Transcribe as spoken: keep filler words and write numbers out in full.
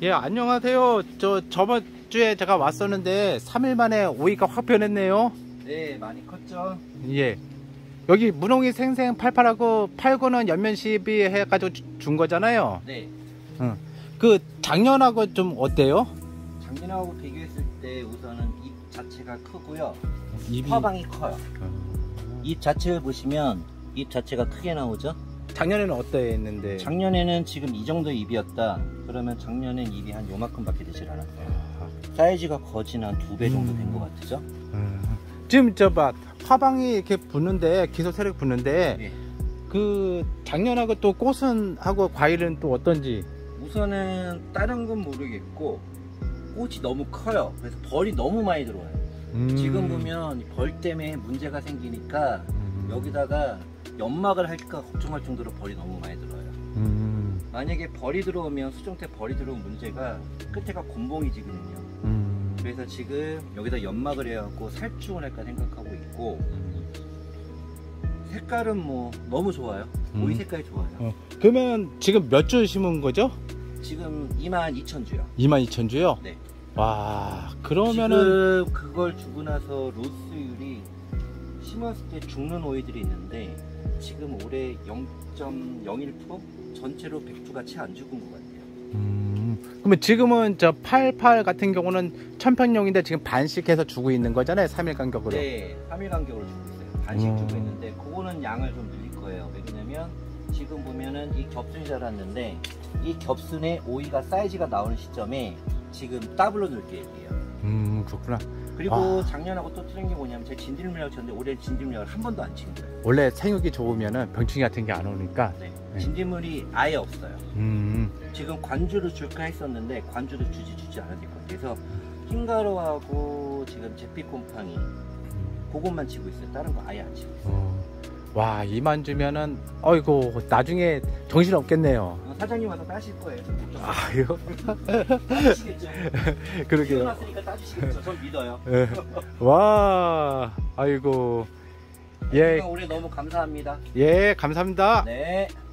예, 안녕하세요. 저 저번 주에 제가 왔었는데 삼 일 만에 오이가 확 변했네요. 네, 많이 컸죠. 예. 여기 문홍이 생생 팔팔하고 팔구는 연면 시비 해가지고 주- 준 거잖아요. 네. 응. 그 작년하고 좀 어때요? 작년하고 비교했을 때 우선은 잎 자체가 크고요. 입이 화방이 커요. 어. 잎 자체를 보시면 잎 자체가 크게 나오죠. 작년에는 어땠는데? 작년에는 지금 이 정도 잎이었다. 그러면 작년엔 잎이 한 요만큼밖에 되질 않았어요. 사이즈가 거진 한 두 배 정도 된 것 같으죠. 음. 지금 저봐 화방이 이렇게 붙는데 기소 세력 붙는데 네. 그 작년하고 또 꽃은 하고 과일은 또 어떤지? 우선은 다른 건 모르겠고 꽃이 너무 커요. 그래서 벌이 너무 많이 들어와요. 음. 지금 보면 이 벌 때문에 문제가 생기니까 음. 여기다가 연막을 할까 걱정할 정도로 벌이 너무 많이 들어와요. 음. 만약에 벌이 들어오면 수정태 벌이 들어온 문제가 끝에가 곤봉이지거든요. 음. 그래서 지금 여기다 연막을 해갖고 살충을 할까 생각하고 있고, 색깔은 뭐 너무 좋아요. 음. 오이 색깔이 좋아요. 어. 그러면 지금 몇 주 심은 거죠? 지금 이만 이천 주요. 이만 이천 주요? 네. 와, 그러면은 지금 그걸 주고 나서 로스율이 심었을 때 죽는 오이들이 있는데 지금 올해 영 점 영일 퍼센트 전체로 백 주가 채 안 죽은 것 같아요. 음. 그러면 지금은 저 팔팔 같은 경우는 천평용인데 지금 반씩 해서 주고 있는 거잖아요. 삼 일 간격으로. 네, 삼 일 간격으로 주고 있어요. 반씩 음. 주고 있는데 그거는 양을 좀 늘릴 거예요. 왜냐면 지금 보면은 이 겹순이 자랐는데 이 겹순에 오이가 사이즈가 나오는 시점에 지금 더블로 넣을 계획이에요. 음, 그렇구나. 그리고 아. 작년하고 또 틀린 게 뭐냐면 제가 진딧물약을 쳤는데 올해 진딧물약을 한 번도 안 친 거예요. 원래 생육이 좋으면은 병충해 같은 게 안 오니까. 네. 네. 진딧물이 아예 없어요. 음. 지금 관주를 줄까 했었는데 관주도 주지 주지 않아야 될 것 같아요. 그래서 흰가루하고 지금 제피곰팡이 그것만 치고 있어요. 다른 거 아예 안 치고 있어요. 어. 와, 이만 주면은 어이고 나중에 정신 없겠네요. 어, 사장님 와서 따실 거예요. 아유. 따주시겠죠. 그러게요. 키워놨으니까 따주시겠죠. 전 믿어요. 예. 와, 아이고. 예, 올해 너무 감사합니다. 예, 감사합니다. 네.